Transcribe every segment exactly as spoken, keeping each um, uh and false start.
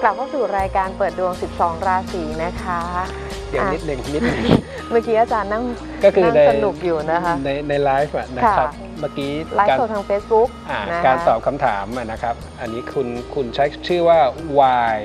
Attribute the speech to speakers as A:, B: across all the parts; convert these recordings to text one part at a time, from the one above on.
A: กลับเข้าสู่รายการเปิดดวงสิบสองราศีนะคะ
B: เดี๋ยวนิดหนึ่งนิดหนึ่ง
A: เมื่อกี้อาจารย์นั่ง
B: ก็คือใน
A: สนุกอยู่นะคะ
B: ในในไลฟ์นะครับเมื่อกี้
A: ไลฟ์สดทาง Facebook
B: การตอบคำถามนะครับอันนี้คุณคุณใช้ชื่อว่า why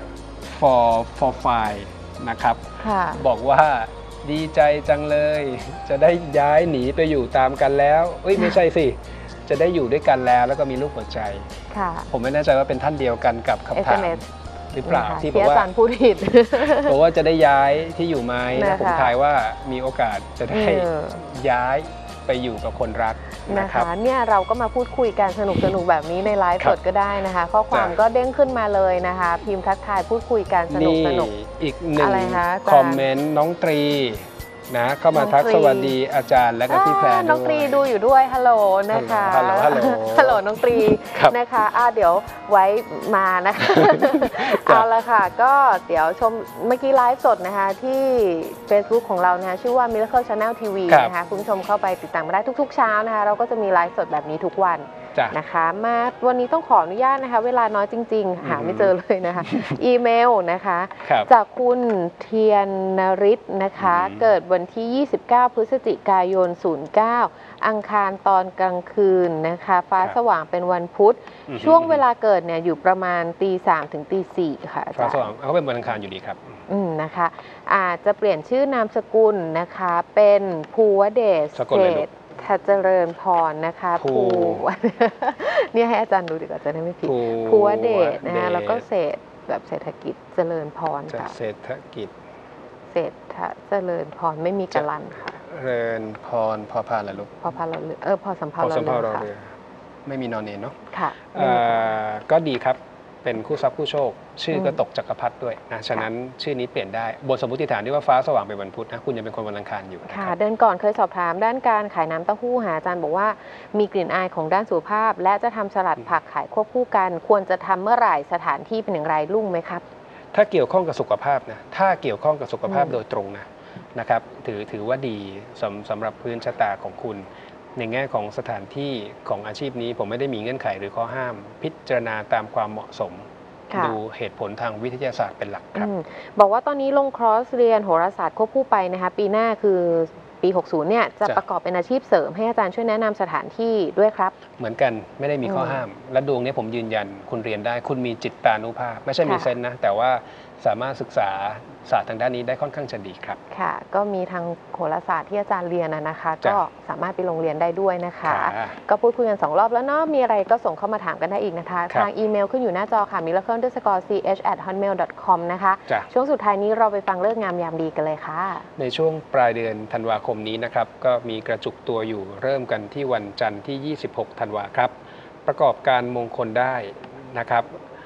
B: for for file นะครับบอกว่าดีใจจังเลยจะได้ย้ายหนีไปอยู่ตามกันแล้วเอ้ยไม่ใช่สิจะได้อยู่ด้วยกันแล้วแล้วก็มีรูปหัวใจผมไม่แน่ใจว่าเป็นท่านเดียวกันกับคำถามหรือเปล่าที่บอกว่าอาจารย์พูดผิดบอกว่าจะได้ย้ายที่อยู่ไหมผมทายว่ามีโอกาสจะได้ย้ายไปอยู่กับคนรักนะคะ
A: เนี่ยเราก็มาพูดคุยกันสนุกสนุกแบบนี้ในไลฟ์สดก็ได้นะคะข้อความก็เด้งขึ้นมาเลยนะคะพิมพ์ทักทายพูดคุยกันสนุกสนุก
B: อีกหนึ่งคอมเมนต์น้องตรีนะเข้ามาทักสวัสดีอาจารย์และก็พี่แพรด้วย
A: น้องตรีดูอยู่ด้วยฮัลโหลนะคะ
B: ฮัลโหลฮัลโหล
A: ฮัลโหลน้องตรีนะคะอ่าเดี๋ยวไว้มานะคะเอาละค่ะก็เดี๋ยวชมเมื่อกี้ไลฟ์สดนะคะที่ Facebook ของเรานะคะชื่อว่า Miracle Channel ที วี นะคะคุณผู้ชมเข้าไปติดตามมาได้ทุกๆเช้านะคะเราก็จะมีไลฟ์สดแบบนี้ทุกวันนะคะมาวันนี้ต้องขออนุญาตนะคะเวลาน้อยจริงๆหาไม่เจอเลยนะคะอีเมลนะคะจากคุณเทียนนฤทธิ์นะคะเกิดวันที่ยี่สิบเก้าพฤศจิกายนศูนย์เก้าอังคารตอนกลางคืนนะคะฟ้าสว่างเป็นวันพุธช่วงเวลาเกิดเนี่ยอยู่ประมาณตีสามถึงตีสี่ค่ะ
B: ฟ้าสว่างเขาเป็นวันอังคารอยู่ดีครับ
A: อืมนะคะอาจจะเปลี่ยนชื่อนามสกุลนะคะเป็นภูวเดชเศรษฐเจริญพรนะคะภูเนี่ยให้อาจารย์ดูดีกว่าจะได้ไม่ผิดภูวเดชนะคะแล้วก็เศรษฐแบบเศรษฐกิจเจริญพรค่ะ
B: เศรษฐกิจ
A: เศรษฐเจริญพรไม่มีกะลันค่ะ
B: เริญพรพอพานอะไรลูก
A: พอพานเราเออพอสัมภาระเราค่ะ
B: ไม่มีนอนเนนเนาะ
A: ค่ะ
B: ก็ดีครับเป็นคู่ทรัพย์คู่โชคชื่อก็ตกจักรพรรดิด้วยนะฉะนั้นชื่อนี้เปลี่ยนได้บนสมมติฐานที่ว่าฟ้าสว่างเป็นวันพุธนะคุณยังเป็นคนวันอังคารอยู่
A: ค่ะเดินก่อนเคยสอบถามด้านการขายน้ำเต้าหู้หาอาจารย์บอกว่ามีกลิ่นอายของด้านสุขภาพและจะทำสลัดผักขายควบคู่กันควรจะทำเมื่อไหร่สถานที่เป็นอย่างไรรุ่งไหมครับ
B: ถ้าเกี่ยวข้องกับสุขภาพนะถ้าเกี่ยวข้องกับสุขภาพโดยตรงนะนะครับถือถือว่าดีสำสำหรับพื้นชะตาของคุณในแง่ของสถานที่ของอาชีพนี้ผมไม่ได้มีเงื่อนไขหรือข้อห้ามพิจารณาตามความเหมาะสมดูเหตุผลทางวิทยาศาสตร์เป็นหลักครับ
A: บอกว่าตอนนี้ลงคอร์สเรียนโหราศาสตร์ควบคู่ไปนะคะปีหน้าคือปีหกสิบเนี่ยจะประกอบเป็นอาชีพเสริมให้อาจารย์ช่วยแนะนำสถานที่ด้วยครับ
B: เหมือนกันไม่ได้มีข้อห้ามและดวงนี้ผมยืนยันคุณเรียนได้คุณมีจิตตานุภาพไม่ใช่มีเซนนะแต่ว่าสามารถศึกษาศาสตร์ทางด้านนี้ได้ค่อนข้างจะดีครับ
A: ค่ะก็มีทางโหราศาสตร์ที่อาจารย์เรียนนะคะก็สามารถไปโรงเรียนได้ด้วยนะคะก็พูดคุยกันสองรอบแล้วเนาะมีอะไรก็ส่งเข้ามาถามกันได้อีกนะคะทางอีเมลขึ้นอยู่หน้าจอค่ะ มิราเคิล อันเดอร์สกอร์ ซี เอช แอท ฮอตเมล ดอท คอม นะคะช่วงสุดท้ายนี้เราไปฟังเลิกงามยามดีกันเลยค่ะ
B: ในช่วงปลายเดือนธันวาคมนี้นะครับก็มีกระจุกตัวอยู่เริ่มกันที่วันจันทร์ที่ยี่สิบหกธันวาครับประกอบการมงคลได้นะครับ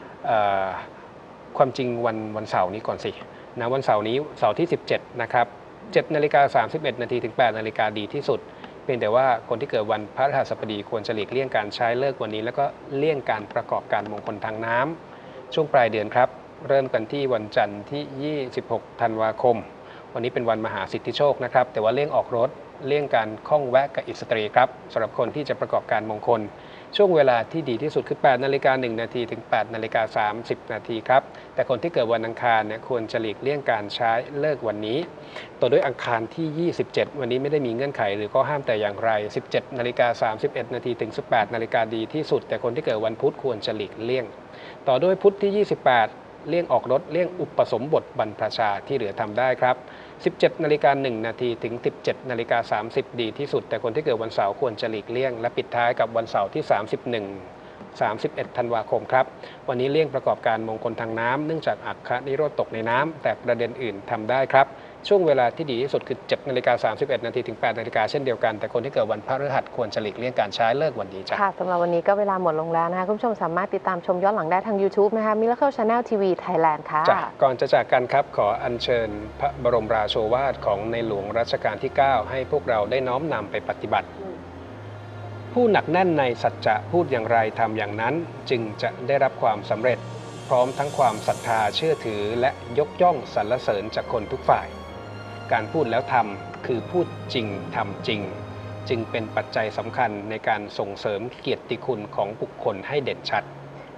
B: ความจริงวันวันเสาร์นี้ก่อนสินะวันเสาร์นี้เสาร์ที่สิบเจ็ดนะครับเจ็ดนาฬิกาสามสิบเอ็ดนาทีถึงแปดนาฬิกาดีที่สุดเพียงแต่ว่าคนที่เกิดวันพฤหัสบดีควรจะหลีกเลี่ยงการใช้เลิกวันนี้แล้วก็เลี่ยงการประกอบการมงคลทางน้ำช่วงปลายเดือนครับเริ่มกันที่วันจันทร์ที่ยี่สิบหกธันวาคมวันนี้เป็นวันมหาสิทธิโชคนะครับแต่ว่าเลี่ยงออกรถเลี่ยงการข้องแวะกับอิสตรีครับสำหรับคนที่จะประกอบการมงคลช่วงเวลาที่ดีที่สุดคือแปดนาฬิกาหนึ่งนาทีถึงแปดนาฬิกาสามสิบนาทีครับแต่คนที่เกิดวันอังคารเนี่ยควรจะหลีกเลี่ยงการใช้เลิกวันนี้ต่อด้วยอังคารที่ยี่สิบเจ็ดวันนี้ไม่ได้มีเงื่อนไขหรือข้อห้ามแต่อย่างไรสิบเจ็ดนาฬิกาสามสิบเอ็ดนาทีถึงสิบแปดนาฬิกาดีที่สุดแต่คนที่เกิดวันพุธควรจะหลีกเลี่ยงต่อด้วยพุธที่ยี่สิบแปดเลี่ยงออกรถเลี่ยงอุปสมบทบรรพชาที่เหลือทำได้ครับสิบเจ็ดนาฬิกาหนึ่งนาทีถึงสิบเจ็ดนาฬิกาสามสิบดีที่สุดแต่คนที่เกิดวันเสาร์ควรจะหลีกเลี่ยงและปิดท้ายกับวันเสาร์ที่สามสิบเอ็ด สามสิบเอ็ดธันวาคมครับวันนี้เลี่ยงประกอบการมงคลทางน้ำเนื่องจากอัคคะนิโรธตกในน้ำแต่ประเด็นอื่นทำได้ครับช่วงเวลาที่ดีที่สุดคือเจ็ดนาฬิกาสามสิบเอ็ดนาทีถึงแปดนาฬิกาเช่นเดียวกันแต่คนที่เกิดวันพฤหัสควรจะหลีกเลี่ยงการใช้เลิกวันนี้จ้ะ
A: ค่ะสำหรับวันนี้ก็เวลาหมดลงแล้วนะคะคุณผู้ชมสามารถติดตามชมย้อนหลังได้ทาง YouTube นะคะ Miracle Channel ที วี Thailand ค่ะ
B: ก่อนจะจากกันครับขออัญเชิญพระบรมราโชวาทของในหลวงรัชกาลที่เก้าให้พวกเราได้น้อมนำไปปฏิบัติผู้หนักแน่นในสัจจะพูดอย่างไรทำอย่างนั้นจึงจะได้รับความสำเร็จพร้อมทั้งความศรัทธาเชื่อถือและยกย่องสรรเสริญจากคนทุกฝ่ายการพูดแล้วทำคือพูดจริงทำจริงจึงเป็นปัจจัยสำคัญในการส่งเสริมเกียรติคุณของบุคคลให้เด่นชัด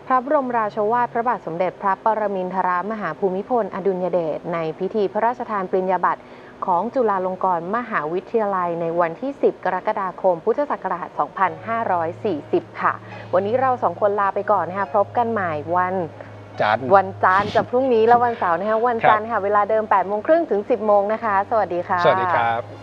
A: พระบรมราโชวาทพระบาทสมเด็จพระปรมินทรมหาภูมิพลอดุลยเดชในพิธีพระราชทานปริญญาบัตรของจุฬาลงกรณ์มหาวิทยาลัยในวันที่ สิบ กรกฎาคม พุทธศักราช สองพันห้าร้อยสี่สิบ ค่ะ วันนี้เราสองคนลาไปก่อนนะคะพบกันใหม่วัน
B: จันทร์
A: วันจันทร์จากพรุ่งนี้แล้ววันเสาร์นะคะวันจันทร์ค่ะเวลาเดิม แปดโมงครึ่งถึง สิบโมงนะคะสวัสดีค่ะ
B: สวัสดีครับ